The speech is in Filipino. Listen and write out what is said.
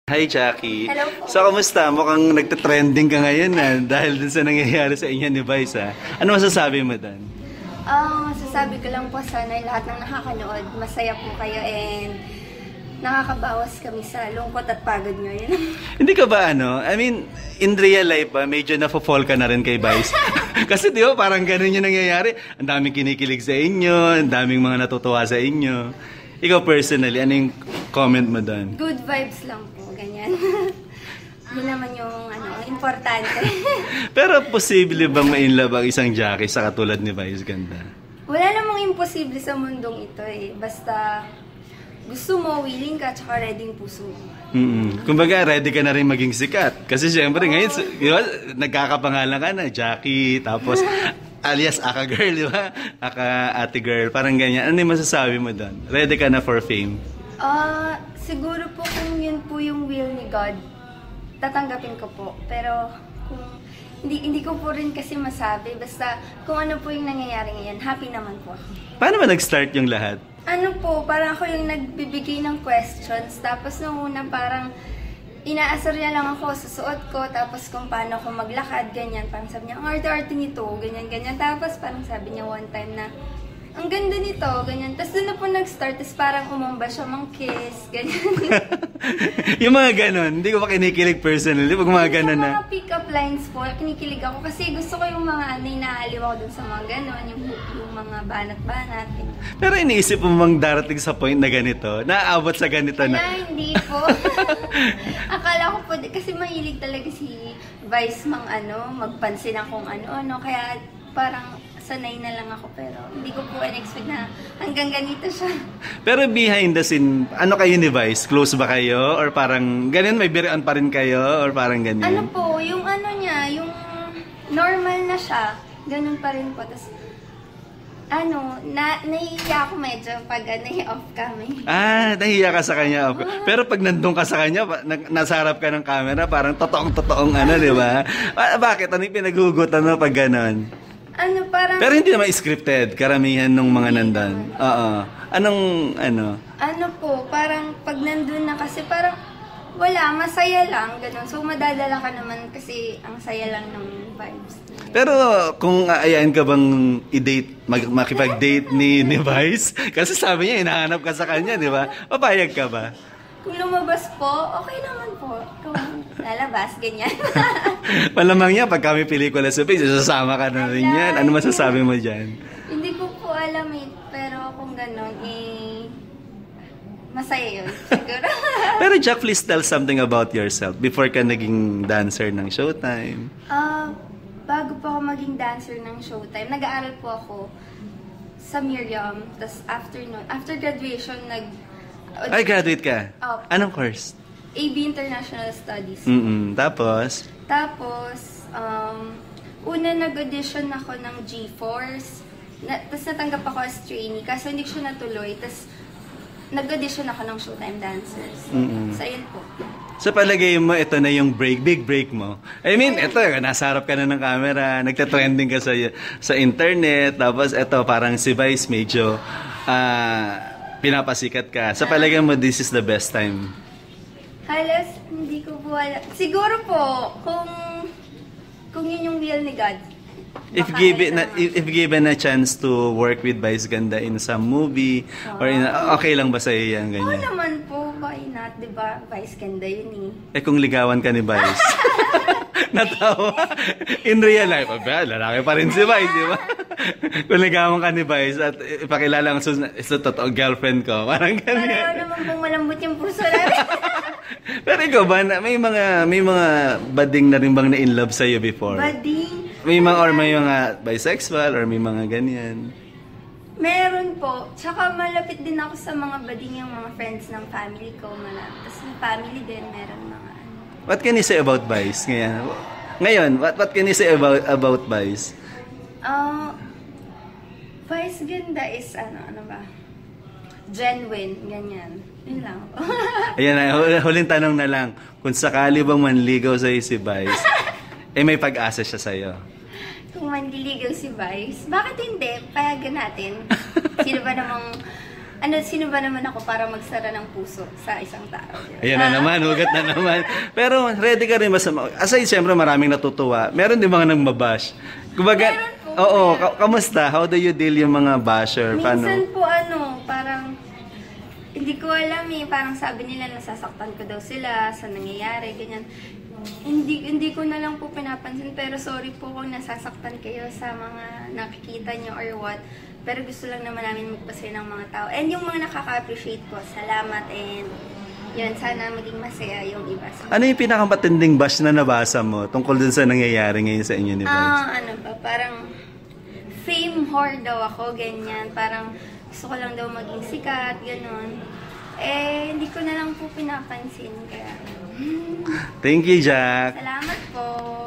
Hi, Jackie. Hello po. So, kamusta? Mukhang nagte-trending ka ngayon dahil dun sa nangyayari sa inyo ni Vice, ha? Ano masasabi mo doon? Masasabi ko lang po sana lahat ng nakakanood, masaya po kayo and nakakabawas kami sa lungkot at pagod nyo. Yun. Hindi ka ba in real life ba, medyo na-fall ka na rin kay Vice? Kasi di ba, parang ganun yung nangyayari. Ang daming kinikilig sa inyo, ang daming mga natutuwa sa inyo. Ikaw personally, ano yung comment mo doon? Good vibes lang po, ganyan. Yun naman yung importante. Pero posible bang ma-inlove ang isang Jackie sa katulad ni Vice Ganda? Wala namang imposible sa mundong ito eh. Basta gusto mo, willing ka, tsaka ready yung puso mo. Kumbaga, ready ka na rin maging sikat. Kasi syempre, ngayon, di ba, nagkakapangalan ka na, Jackie, tapos alias Aka Girl, di ba? Aka Ate Girl, parang ganyan. Ano yung masasabi mo doon? Ready ka na for fame? Siguro po kung yun po yung will ni God, tatanggapin ko po. Pero kung hindi ko po rin kasi masabi, basta kung ano po yung nangyayari ngayon, happy naman po ako. Paano ba nag-start yung lahat? Ano po, parang ako yung nagbibigay ng questions, tapos nung una parang inaasar niya lang ako sa suot ko, tapos kung paano ako maglakad, ganyan. Parang sabi niya, ang arte-arte nito, ganyan-ganyan. Tapos parang sabi niya one time na, ang ganda nito, ganyan. Tapos doon na po nag-start, tapos parang umamba siya mang-kiss, ganyan. Yung mga ganon, hindi ko pa kinikilig personally. Pag mga ganon na. Sa mga pick-up lines po, kinikilig ako kasi gusto ko yung mga inaaliw ako dun sa mga ganon, yung mga banat-banat. Pero iniisip mo bang darating sa point na ganito? Naaabot sa ganito na? Wala, hindi po. Akala ko po, kasi mahilig talaga si Vice magpansin akong ano-ano. Kaya parang sanay na lang ako, pero hindi ko po in-expect na hanggang ganito siya. Pero behind the scene, ano kayo ni Vice? Close ba kayo? Or parang ganun, may birian pa rin kayo? Or parang ganyan? Ano po, yung niya, yung normal na siya, ganun pa rin po. Tapos, nahihiya ako medyo pag off kami. Nahihiya ka sa kanya. Okay. Pero pag nandun ka sa kanya, nasa harap ka ng camera, parang totoong di ba? Bakit? Ano yung pinaghugutan mo pag ganon? Parang... Pero hindi naman scripted, karamihan ng mga nandun. Oo. Ano po, parang pag nandun na kasi parang wala, masaya lang, ganun. So madadala ka naman kasi ang saya lang ng vibes. Pero kung aayain ka bang i-date, makipag-date ni Vice? Kasi sabi niya, hinahanap ka sa kanya, di ba? Papayag ka ba? Kung lumabas po, okay naman po. Kung lalabas, ganyan. Malamang niya, pag kami pelikula sa Face, sasama ka na rin yan. Ano masasabi mo dyan? Hindi ko po alam pero kung gano'n, masaya yun, siguro. Pero Jack, please tell something about yourself before ka naging dancer ng Showtime. Bago po ako maging dancer ng Showtime, nag-aaral po ako sa Miriam. Tapos after graduation, Ay, graduate ka? Opo. Anong course? AB International Studies. Tapos? Tapos, una nag-audition ako ng G-Force. Tapos natanggap ako as trainee, kaso hindi ko siya natuloy. Tapos nag-audition ako ng Showtime Dancers. So, ayun po. Sa palagay mo, ito na yung big break mo. I mean, ito, nasa harap ka na ng camera, nagtatrending ka sa internet, tapos ito, parang si Vice medyo pinapasikat ka. Sa palagay mo, this is the best time? Halos, hindi ko po alam. Siguro po, kung yun yung will ni God. If given a chance to work with Vice Ganda in some movie, or okay lang ba sa'yo yan, ganyan? Oo naman po, why not, diba? Vice Ganda yun kung ligawan ka ni Vice. Natawa. In real life, lalaki pa rin si Vice, di ba? Kung ligawan ka ni Vice at ipakilala ang totoong girlfriend ko, parang ganyan. Pareho naman pong malambot yung puso namin. Pero ikaw ba, may mga bading na rin bang na-inlove sa'yo before? Bading? May mga bisexual or may mga ganyan? Meron po. Tsaka malapit din ako sa mga bading yung mga friends ng family ko. Tapos yung family din, meron mga What can you say about Vice ngayon? What can you say about Vice? Vice Ganda is ano ba? Genuine, ganyan. Yun lang. Ayan na, huling tanong na lang. Kung sakali bang manligaw sa'yo si Vice, may pag-asa siya sa'yo. Kung manliligaw si Vice, bakit hindi? Payagan natin. Sino ba namang sino ba naman ako para magsara ng puso sa isang tao? Ayan na naman, ugat na naman. Pero ready ka rin ba sa... Aside, siyempre maraming natutuwa. Meron din mga nagmabash. Kumbaga, Meron po, oo, meron. kamusta? How do you deal yung mga basher? Minsan po parang hindi ko alam parang sabi nila nasasaktan ko daw sila sa nangyayari, ganyan. Hindi ko na lang po pinapansin, pero sorry po kung nasasaktan kayo sa mga nakikita nyo or what. Pero gusto lang naman namin magpasaya ng mga tao. And yung mga nakaka-appreciate po, salamat, and yun, sana maging masaya yung iba. Ano yung pinakamatinding bash na nabasa mo tungkol dun sa nangyayari ngayon sa inyo ni Vibes? Parang fame whore daw ako, ganyan. Parang gusto ko lang daw maging sikat, gano'n. Hindi ko na lang po pinapansin, kaya... Thank you, Jack. Salamat po.